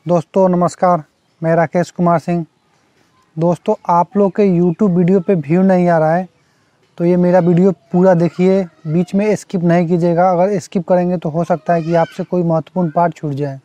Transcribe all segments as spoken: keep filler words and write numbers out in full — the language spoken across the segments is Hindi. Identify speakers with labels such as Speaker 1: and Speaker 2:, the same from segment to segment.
Speaker 1: दोस्तों नमस्कार, मैं राकेश कुमार सिंह। दोस्तों आप लोग के यूट्यूब वीडियो पे व्यू नहीं आ रहा है तो ये मेरा वीडियो पूरा देखिए, बीच में स्किप नहीं कीजिएगा। अगर स्किप करेंगे तो हो सकता है कि आपसे कोई महत्वपूर्ण पार्ट छूट जाए।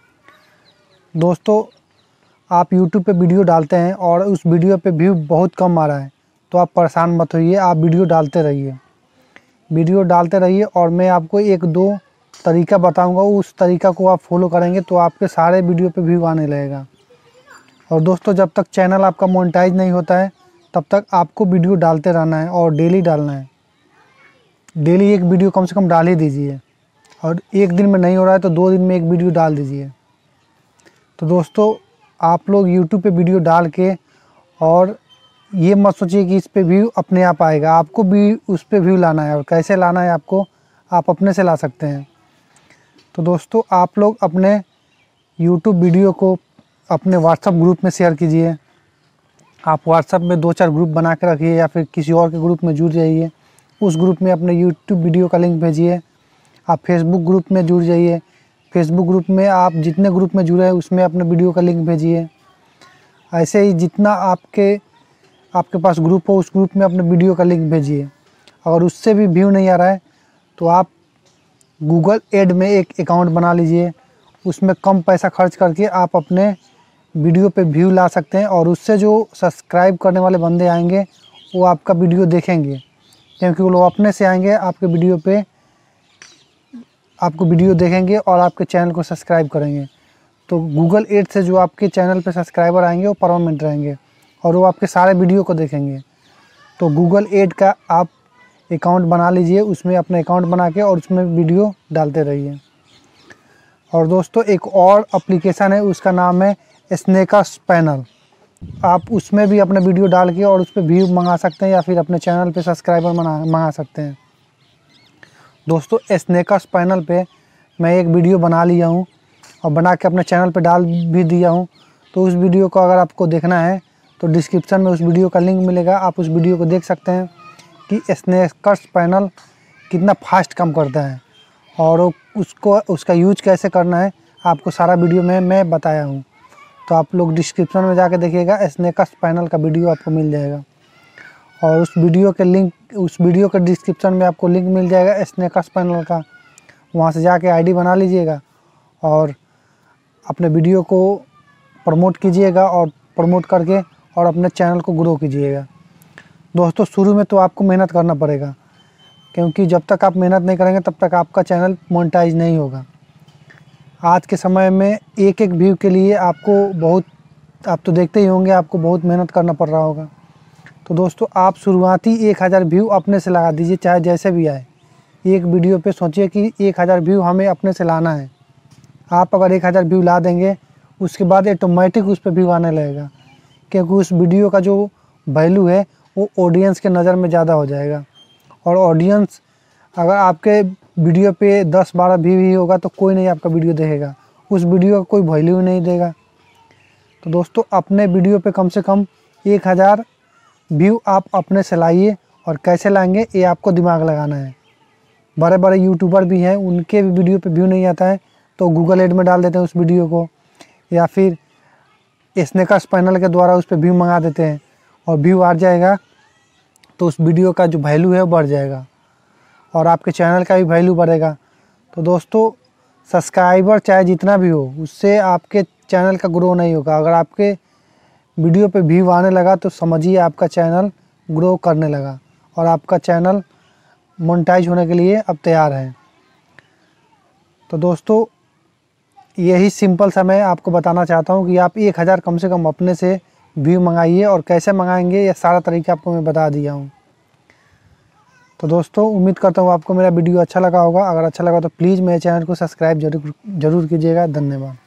Speaker 1: दोस्तों आप यूट्यूब पे वीडियो डालते हैं और उस वीडियो पे व्यू बहुत कम आ रहा है तो आप परेशान मत होइए, आप वीडियो डालते रहिए वीडियो डालते रहिए और मैं आपको एक दो तरीका बताऊंगा। उस तरीका को आप फॉलो करेंगे तो आपके सारे वीडियो पे व्यू आने लगेगा। और दोस्तों जब तक चैनल आपका मोनेटाइज नहीं होता है तब तक आपको वीडियो डालते रहना है और डेली डालना है। डेली एक वीडियो कम से कम डाल ही दीजिए, और एक दिन में नहीं हो रहा है तो दो दिन में एक वीडियो डाल दीजिए। तो दोस्तों आप लोग यूट्यूब पे वीडियो डाल के और ये मत सोचिए कि इस पे व्यू अपने आप आएगा, आपको भी उस पे व्यू लाना है। और कैसे लाना है आपको, आप अपने से ला सकते हैं। तो दोस्तों आप लोग अपने यूट्यूब वीडियो को अपने व्हाट्सएप ग्रुप में शेयर कीजिए। आप व्हाट्सएप में दो चार ग्रुप बना के रखिए या फिर किसी और के ग्रुप में जुड़ जाइए। उस ग्रुप में अपने यूट्यूब वीडियो का लिंक भेजिए। आप फेसबुक ग्रुप में जुड़ जाइए। फेसबुक ग्रुप में आप जितने ग्रुप में जुड़े हैं उसमें अपने वीडियो का लिंक भेजिए। ऐसे ही जितना आपके आपके पास ग्रुप हो उस ग्रुप में अपने वीडियो का लिंक भेजिए। अगर उससे भी व्यू नहीं आ रहा है तो आप गूगल एड में एक अकाउंट बना लीजिए। उसमें कम पैसा खर्च करके आप अपने वीडियो पे व्यू ला सकते हैं और उससे जो सब्सक्राइब करने वाले बंदे आएंगे वो आपका वीडियो देखेंगे, क्योंकि वो लोग अपने से आएंगे आपके वीडियो पे, आपको वीडियो देखेंगे और आपके चैनल को सब्सक्राइब करेंगे। तो गूगल एड से जो आपके चैनल पे सब्सक्राइबर आएंगे वो परमानेंट रहेंगे और वो आपके सारे वीडियो को देखेंगे। तो गूगल एड का आप अकाउंट बना लीजिए, उसमें अपना अकाउंट बना के और उसमें वीडियो डालते रहिए। और दोस्तों एक और एप्लीकेशन है, उसका नाम है स्नैकर्स पैनल। आप उसमें भी अपने वीडियो डाल के और उस पर व्यू मंगा सकते हैं या फिर अपने चैनल पे सब्सक्राइबर मंगा सकते हैं। दोस्तों स्नैकर्स पैनल पे मैं एक वीडियो बना लिया हूँ और बना के अपने चैनल पे डाल भी दिया हूँ। तो उस वीडियो को अगर आपको देखना है तो डिस्क्रिप्शन में उस वीडियो का लिंक मिलेगा, आप उस वीडियो को देख सकते हैं कि स्नैकर्स पैनल कितना फास्ट काम करता है और उसको उसका यूज कैसे करना है आपको सारा वीडियो में मैं बताया हूँ। तो आप लोग डिस्क्रिप्शन में जाके देखिएगा, स्नैकर्स पैनल का वीडियो आपको मिल जाएगा। और उस वीडियो के लिंक उस वीडियो के डिस्क्रिप्शन में आपको लिंक मिल जाएगा स्नैकर्स पैनल का। वहाँ से जाके आईडी बना लीजिएगा और अपने वीडियो को प्रमोट कीजिएगा और प्रमोट करके और अपने चैनल को ग्रो कीजिएगा। दोस्तों शुरू में तो आपको मेहनत करना पड़ेगा, क्योंकि जब तक आप मेहनत नहीं करेंगे तब तक आपका चैनल मोनेटाइज नहीं होगा। आज के समय में एक एक व्यू के लिए आपको बहुत, आप तो देखते ही होंगे, आपको बहुत मेहनत करना पड़ रहा होगा। तो दोस्तों आप शुरुआती एक हज़ार व्यू अपने से लगा दीजिए, चाहे जैसे भी आए। एक वीडियो पे सोचिए कि एक हज़ार व्यू हमें अपने से लाना है। आप अगर एक हज़ार व्यू ला देंगे उसके बाद ऑटोमेटिक उस पर व्यू आने लगेगा, क्योंकि उस वीडियो का जो वैल्यू है वो ऑडियंस के नज़र में ज़्यादा हो जाएगा। और ऑडियंस अगर आपके वीडियो पे दस बारह व्यू ही होगा तो कोई नहीं आपका वीडियो देखेगा, उस वीडियो का कोई वैल्यू नहीं देगा। तो दोस्तों अपने वीडियो पे कम से कम एक हज़ार व्यू आप अपने से लाइए। और कैसे लाएंगे ये आपको दिमाग लगाना है। बड़े बड़े यूट्यूबर भी हैं, उनके भी वीडियो पे व्यू नहीं आता है तो गूगल एड में डाल देते हैं उस वीडियो को, या फिर स्नैकर्स पैनल के द्वारा उस पर व्यू मंगा देते हैं और व्यू आ जाएगा तो उस वीडियो का जो वैल्यू है वो बढ़ जाएगा और आपके चैनल का भी वैल्यू बढ़ेगा। तो दोस्तों सब्सक्राइबर चाहे जितना भी हो उससे आपके चैनल का ग्रो नहीं होगा। अगर आपके वीडियो पे व्यू आने लगा तो समझिए आपका चैनल ग्रो करने लगा और आपका चैनल मोनेटाइज होने के लिए अब तैयार है। तो दोस्तों यही सिंपल सा मैं आपको बताना चाहता हूँ कि आप एक हज़ार कम से कम अपने से व्यू मंगाइए। और कैसे मंगाएंगे ये सारा तरीका आपको मैं बता दिया हूँ। तो दोस्तों उम्मीद करता हूँ आपको मेरा वीडियो अच्छा लगा होगा। अगर अच्छा लगा तो प्लीज़ मेरे चैनल को सब्सक्राइब जरूर जरूर कीजिएगा। धन्यवाद।